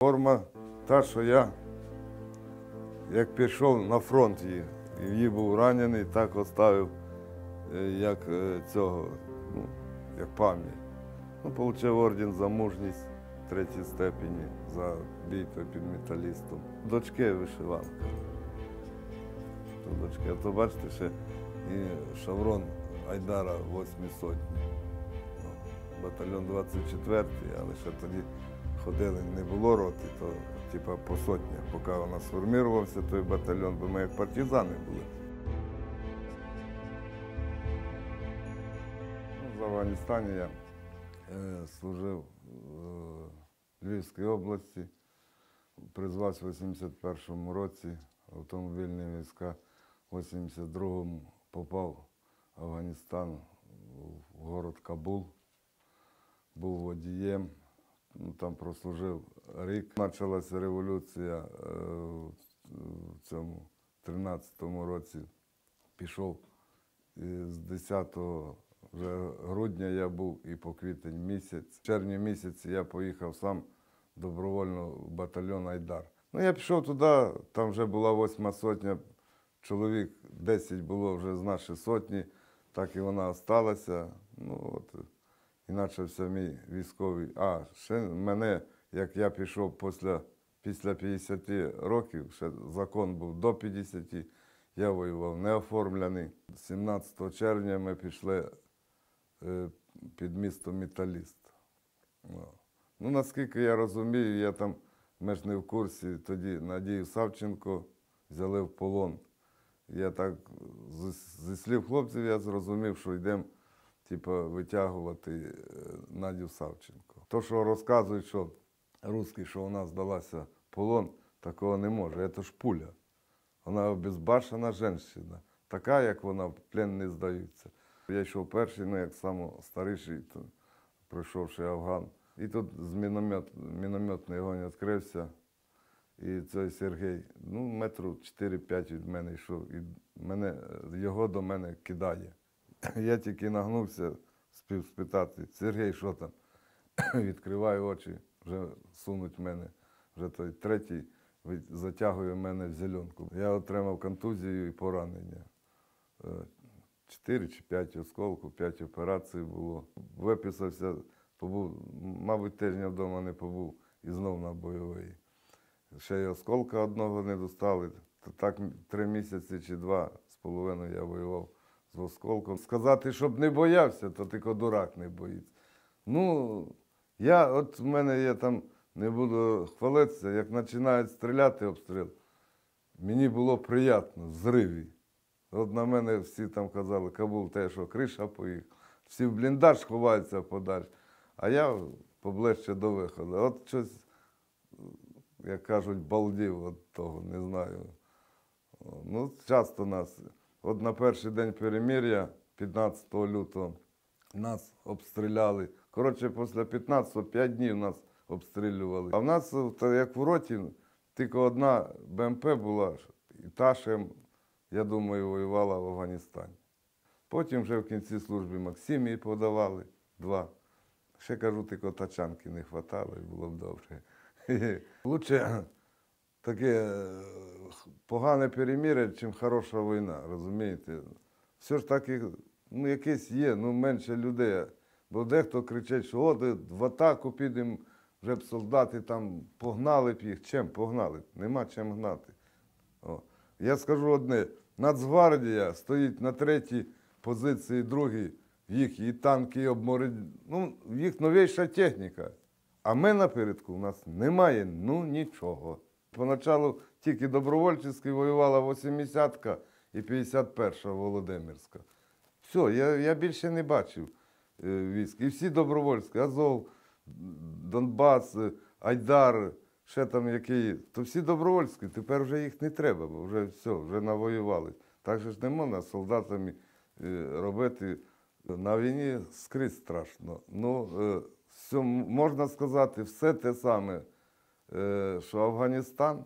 Форма та, що я, як пішов на фронт її був ранений, так оставив, як цього, як пам'ять. Отримав орден за мужність 3-ї степені за бій під металістом. Дочки вишиванка. Дочки. А то бачите, ще і шеврон Айдара 8-ї сотні. Батальйон 24-й, але ще тоді ходили, не було роти, то типа по сотні. Поки вона сформувався, той батальйон, бо ми як партизани були. В Афганістані я служив в Львівській області, призвався в 81-му році, автомобільні війська, в 82-му попав в Афганістан, в город Кабул, був водієм, там прослужив рік. Почалася революція в цьому 13-му році, пішов з 10 вже грудня я був і по квітень місяць. В червні місяці я поїхав сам добровольно в батальйон Айдар. Я пішов туди, там вже була 8-ма сотня, чоловік 10 було вже з нашої сотні, так і вона залишилася. І почався мій військовий. Ще мене, як я пішов після 50 років, ще закон був до 50, я воював неоформлений. 17 червня ми пішли під місто Металіст. Наскільки я розумію, ми ж не в курсі, тоді Надію Савченко взяли в полон. Я так, зі слів хлопців, я зрозумів, що йдемо витягувати Надю Савченко. То, що розказують, що русські, що вона здалася в полон, такого не може. Це ж пуля. Вона обезбашена жінка. Така, як вона, в плен не здаються. Я йшов перший, як найстаріший, пройшовши Афган. І тут мінометний огонь відкрився. І цей Сергій, метрів 4-5 від мене йшов. І його до мене кидає. Я тільки нагнувся, спитати: Сергій, що там? Відкриваю очі, вже сунуть мене. Вже той третій затягує мене в зеленку. Я отримав контузію і поранення. 4 чи 5 осколків, 5 операцій було. Виписався, побув, мабуть, тижня вдома не побув і знов на бойовий. Ще й осколка одного не достали. Так 3 місяці чи 2,5 я воював з осколком. Сказати, щоб не боявся, то тільки дурак не боїться. В мене є там, не буду хвалитися, як починають стріляти обстріл, мені було приємно, зриві. От на мене всі там казали: Кабул, те, що криша поїхала. Всі в бліндаж ховаються подальше, а я поближче до виходу. От щось, як кажуть, балдів від того, не знаю. Часто нас, от на перший день перемир'я, 15 лютого, нас обстріляли. Коротше, після 15-го 5 днів нас обстрілювали. А в нас, як в роті, тільки одна БМП була, і та ще, я думаю, воювала в Афганістані. Потім вже в кінці служби Максимії подавали 2. Ще, кажу, тільки тачанки не вистачало, і було б добре. Лучше таке погане перемир'я, чим хороша війна, розумієте? Все ж таки, якесь є, менше людей. Бо дехто кричить, що в атаку підемо, вже б солдати там погнали б їх. Чим погнали? Нема чим гнати. Я скажу одне: Нацгвардія стоїть на 3-й позиції, 2-й, їх і танки, і обморені, в їх новіша техніка. А ми напередку, у нас немає, нічого. Поначалу тільки добровольчески воювала 80-ка і 51-ша Володимирська. Все, я більше не бачив військ. І всі добровольські: Азов, Донбас, Айдар, ще там який. То всі добровольські, тепер вже їх не треба, бо вже все, вже навоювали. Так же ж не можна з солдатами робити. На війні скрізь страшно. Все, можна сказати, все те саме, що Афганістан,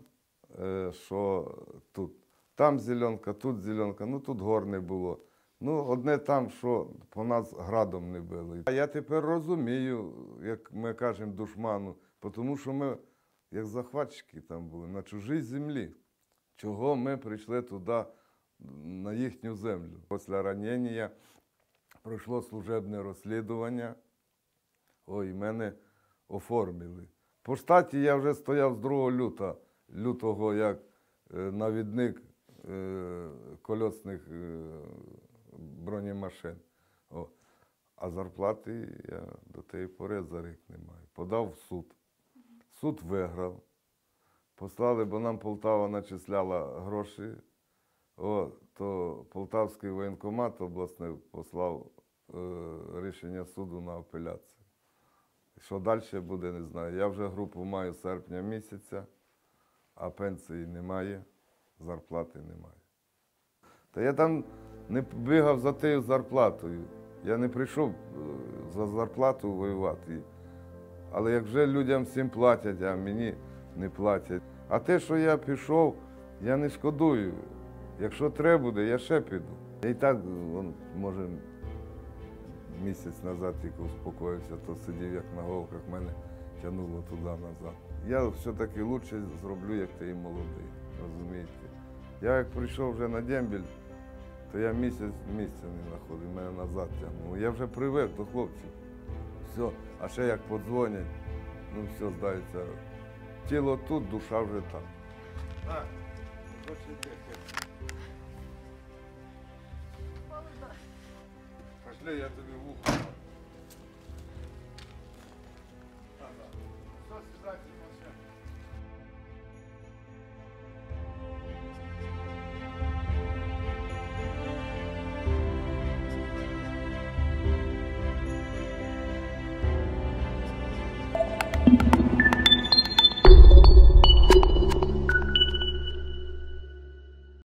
що тут. Там зеленка, тут зеленка, тут гор не було. Одне там, що по нас градом не били. А я тепер розумію, як ми кажемо, душману, тому що ми як захватчики там були, на чужій землі. Чого ми прийшли туди, на їхню землю? Після ранення пройшло служебне розслідування. Ой, мене оформили. По штаті я вже стояв з 2 лютого як навідник кольосних бронемашин. О. А зарплати я до тієї пори за рік не маю. Подав в суд. Суд виграв. Послали, бо нам Полтава начисляла гроші. О, то Полтавський воєнкомат обласний послав рішення суду на апеляцію. Що далі буде, не знаю. Я вже групу маю з серпня місяця, а пенсії немає, зарплати немає. Та я там не бігав за тією зарплатою. Я не прийшов за зарплату воювати. Але як вже людям всім платять, а мені не платять. А те, що я пішов, я не шкодую. Якщо треба буде, я ще піду. Я і так, може, місяць назад тільки успокоївся, то сидів як на голках, мене тягнуло туди-назад. Я все-таки краще зроблю, як ти і молодий, розумієте. Я як прийшов вже на дембель, то я місяця не знаходив, мене назад тягнуло. Я вже привик до хлопців. Все, а ще як подзвонять, ну все, здається, тіло тут, душа вже там. Пошли, я тобі в ухо. Все, сідайте, машина.